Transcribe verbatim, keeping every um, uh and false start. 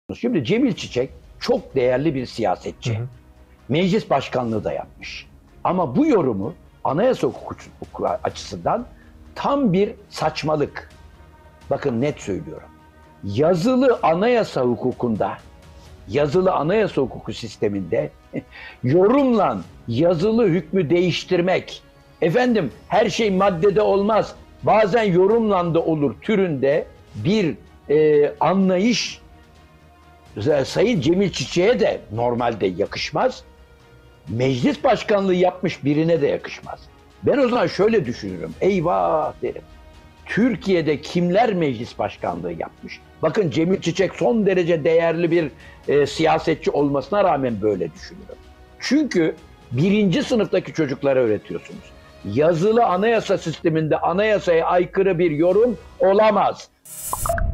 Şimdi Cemil Çiçek çok değerli bir siyasetçi. Hı hı. Meclis başkanlığı da yapmış. Ama bu yorumu anayasa hukuku açısından tam bir saçmalık. Bakın net söylüyorum. Yazılı anayasa hukukunda, yazılı anayasa hukuku sisteminde yorumla yazılı hükmü değiştirmek, efendim her şey maddede olmaz, bazen yorumla da olur türünde bir e, anlayış Sayın Cemil Çiçek'e de normalde yakışmaz. Meclis başkanlığı yapmış birine de yakışmaz. Ben o zaman şöyle düşünürüm. Eyvah derim. Türkiye'de kimler meclis başkanlığı yapmış? Bakın Cemil Çiçek son derece değerli bir e, siyasetçi olmasına rağmen böyle düşünüyorum. Çünkü birinci sınıftaki çocuklara öğretiyorsunuz. Yazılı anayasa sisteminde anayasaya aykırı bir yorum olamaz.